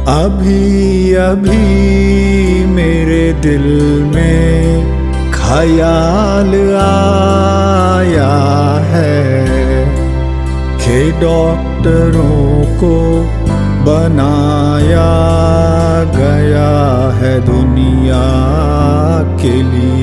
अभी अभी मेरे दिल में ख्याल आया है कि डॉक्टरों को बनाया गया है दुनिया के लिए।